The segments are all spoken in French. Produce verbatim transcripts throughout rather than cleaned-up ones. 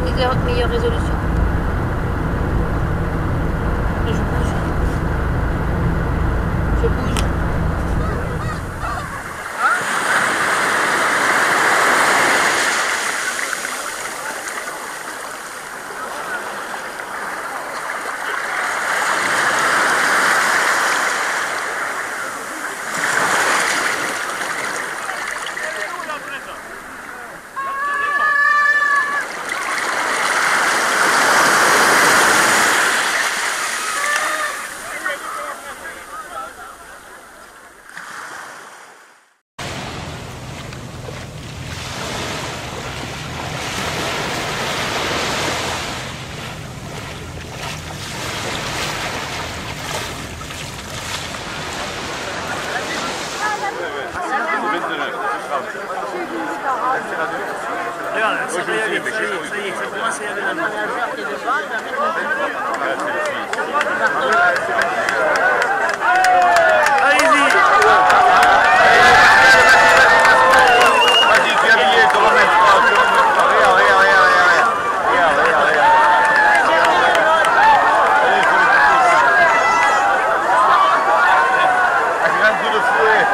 meilleure, meilleure résolution. Et je bouge. Je bouge. Regarde, ça y est, ça y est, ça y est, ça commence à y aller dans le monde. Allez-y. Vas-y, tu es habillé, tu remets. Regarde, regarde, regarde, regarde. Regarde, regarde, regarde. Un grand coup de fouet.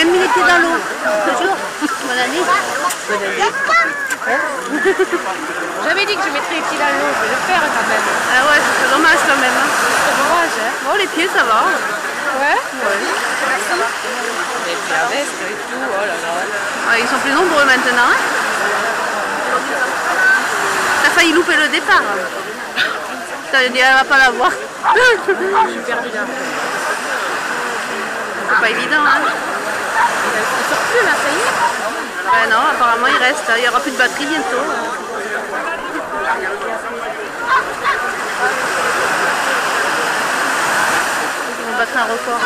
mis les pieds dans l'eau. Toujours. Bonne année. Bonne année. Hein? J'avais dit que je mettrais les pieds dans l'eau, je vais le faire quand même. Ah ouais, c'est dommage quand même. Hein. C'est dommage, hein. Bon, les pieds, ça va. Ouais. Ouais. Et puis la veste et tout, oh là là. Ah, ils sont plus nombreux maintenant. Hein. T'as failli louper le départ. T'as dit, elle va pas la voir. Je suis perdue là. C'est pas évident. Hein. Il sort plus là, ça y est. Ouais, non, apparemment il reste. Il n'y aura plus de batterie bientôt. Ils vont battre un record.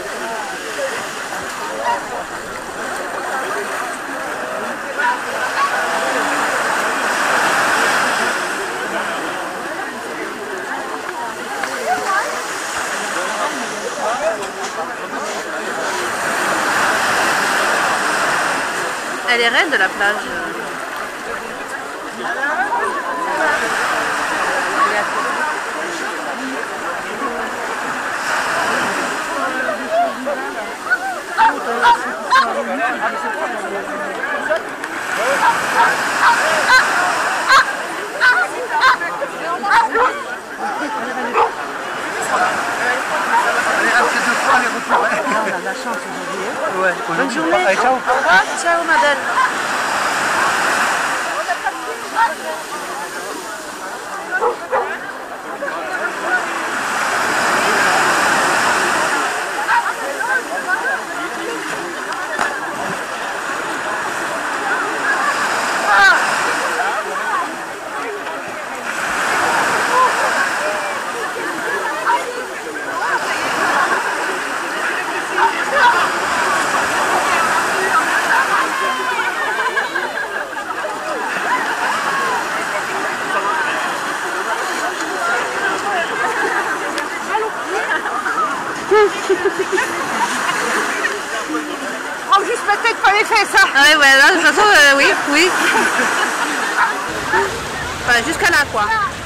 Elle est raide de la plage. On a de la chance aujourd'hui. Ouais, Bonne journée. Allez, ciao. Ah, ciao madame. Oh, juste peut-être pas les fait ça. Ah ouais, ouais, là, de toute façon, euh, oui, oui. Enfin, jusqu'à là, quoi.